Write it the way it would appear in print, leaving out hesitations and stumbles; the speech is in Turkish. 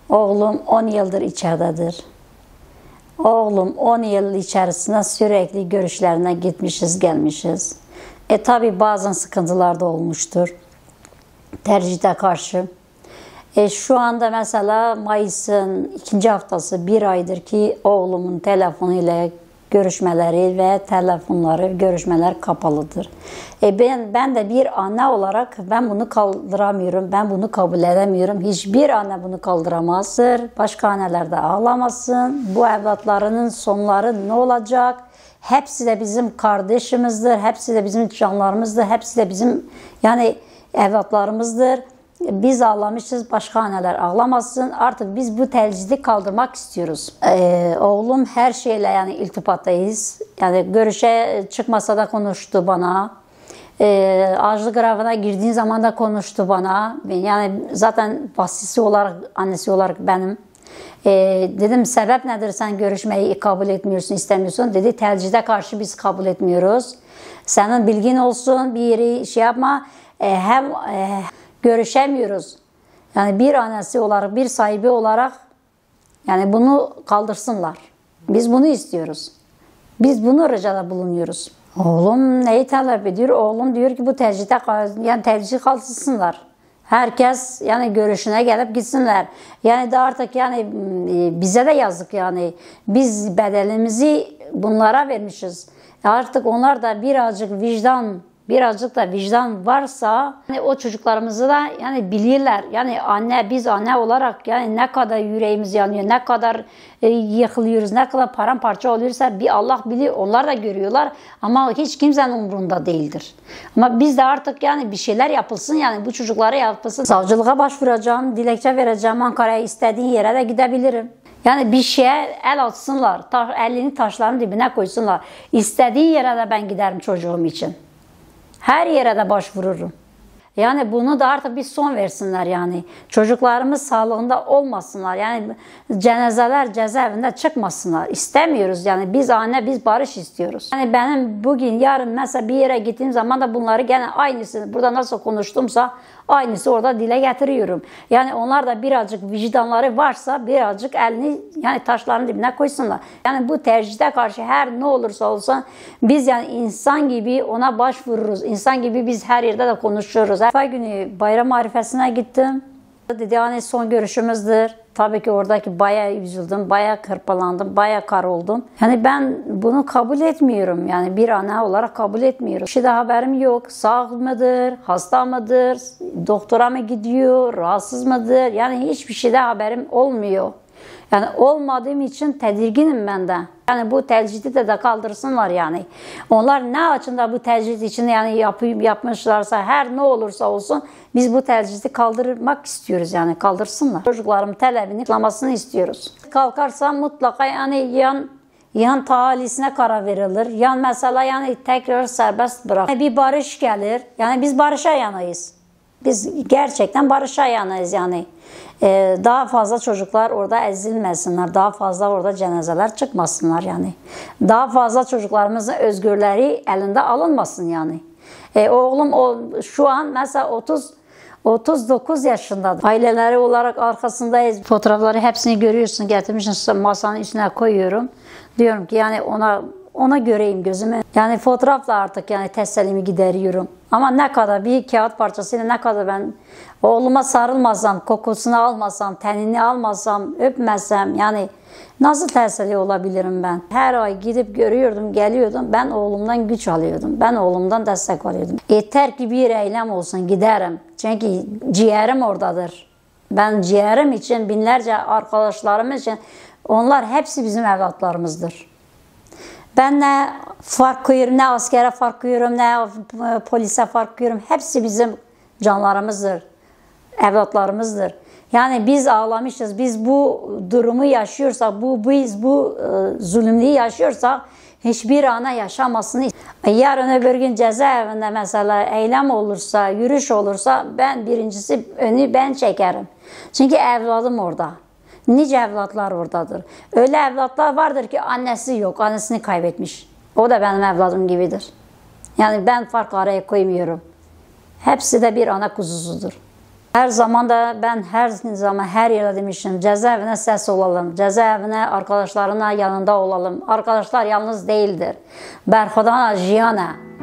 Oğlum 10 yıldır içeridedir. Oğlum 10 yıl içerisinde sürekli görüşlerine gitmişiz, gelmişiz. Tabi bazen sıkıntılar da olmuştur. Tercihte karşı. Şu anda mesela Mayıs'ın 2. haftası, bir aydır ki oğlumun telefonuyla görüşmeleri ve görüşmeler kapalıdır. Ben de bir anne olarak ben bunu kaldıramıyorum, ben bunu kabul edemiyorum. Hiçbir anne bunu kaldıramazdır. Başka anneler de ağlamasın. Bu evlatlarının sonları ne olacak? Hepsi de bizim kardeşimizdir, hepsi de bizim canlarımızdır, hepsi de bizim evlatlarımızdır. Biz ağlamışız, başka anneler ağlamasın. Artık biz bu tecidi kaldırmak istiyoruz. Oğlum her şeyle iltifattayız. Görüşe çıkmasa da konuştu bana. Açlık grevine girdiğin zaman da konuştu bana. Zaten vasisi olarak, annesi olarak benim. Dedim sebep nedir, sen görüşmeyi kabul etmiyorsun, istemiyorsun. Dedi tecide karşı biz kabul etmiyoruz. Senin bilgin olsun, bir yeri şey yapma. Görüşemiyoruz. Bir annesi olarak, bir sahibi olarak bunu kaldırsınlar. Biz bunu istiyoruz. Biz bunu ricada bulunuyoruz. Oğlum neyi talep ediyor? Oğlum diyor ki bu tercih kaldırsınlar. Herkes görüşüne gelip gitsinler. De artık bize de yazık Biz bedelimizi bunlara vermişiz. Artık onlar da birazcık da vicdan varsa o çocuklarımızı da bilirler. Biz anne olarak ne kadar yüreğimiz yanıyor, ne kadar yıkılıyoruz, ne kadar paramparça oluyorsa bir Allah bilir, onlar da görüyorlar ama hiç kimsenin umurunda değildir. Ama biz de artık bir şeyler yapılsın, bu çocuklara yapılsın. Savcılığa başvuracağım, dilekçe vereceğim, Ankara'ya istediğin yere de gidebilirim. Bir şeye el atsınlar, elini taşların dibine koysunlar. İstediğin yere de ben giderim çocuğum için. Her yere de başvururum. Bunu da artık bir son versinler Çocuklarımız sağlığında olmasınlar. Cenazeler cezaevinde çıkmasınlar. İstemiyoruz biz biz barış istiyoruz. Benim bugün yarın mesela bir yere gittiğim zaman da bunları gene aynısı burada nasıl konuştumsa aynısı orada dile getiriyorum. Onlar da birazcık vicdanları varsa birazcık elini taşların dibine koysunlar. Bu tercihte karşı her ne olursa olsun biz insan gibi ona başvururuz. İnsan gibi biz her yerde de konuşuyoruz. Her günü bayram arifesine gittim. Dedi son görüşümüzdür. Tabii ki oradaki bayağı üzüldüm, bayağı kırpalandım, bayağı karoldum. Ben bunu kabul etmiyorum. Bir anne olarak kabul etmiyorum. Bir şeyde haberim yok. Sağ mıdır, hasta mıdır, doktora mı gidiyor, rahatsız mıdır? Hiçbir şeyde haberim olmuyor. Olmadığım için tedirginim ben de. Bu tecidi de kaldırsınlar Onlar ne açında bu tecid için yapmışlarsa her ne olursa olsun biz bu tecidi kaldırmak istiyoruz kaldırsınlar. Çocuklarımın talebini kılamasını istiyoruz. Kalkarsa mutlaka yan tahalisine karar verilir. Mesela tekrar serbest bırak. Bir barış gelir. Biz barışa yanayız. Biz gerçekten barışa yanayız Daha fazla çocuklar orada ezilmesinler. Daha fazla orada cenazeler çıkmasınlar Daha fazla çocuklarımızın özgürleri elinde alınmasın Oğlum şu an mesela 39 yaşında. Aileleri olarak arkasındayız. Fotoğrafları hepsini görüyorsun. Getirmişsin masanın üstüne koyuyorum. Diyorum ki ona göreyim gözüme. Fotoğrafla artık tesellimi gideriyorum. Ama ne kadar bir kağıt parçasıyla ne kadar ben oğluma sarılmasam, kokusunu almasam, tenini almasam, öpmesem nasıl teselli olabilirim ben? Her ay gidip görüyordum, geliyordum. Ben oğlumdan güç alıyordum. Ben oğlumdan destek alıyordum. Yeter ki bir eylem olsun giderim. Çünkü ciğerim oradadır. Ben ciğerim için, binlerce arkadaşlarım için onlar hepsi bizim evlatlarımızdır. Ben ne fark koyuyorum, ne askere fark koyuyorum, ne polise fark koyuyorum. Hepsi bizim canlarımızdır, evlatlarımızdır. Biz ağlamışız, biz bu durumu yaşıyorsak, biz bu zulümlüğü yaşıyorsak hiçbir ana yaşamasını. Yarın öbür gün cezaevinde mesela eylem olursa, yürüyüş olursa birincisi önü ben çekerim. Çünkü evladım orada. Nice evlatlar oradadır. Öyle evlatlar vardır ki annesi yok, annesini kaybetmiş. O da benim evladım gibidir. Ben fark araya koymuyorum. Hepsi de bir ana kuzusudur. Her zaman da ben her zaman her yerde demişim, cezaevine ses olalım, cezaevine arkadaşlarına yanında olalım. Arkadaşlar yalnız değildir. Berxudan jiyana.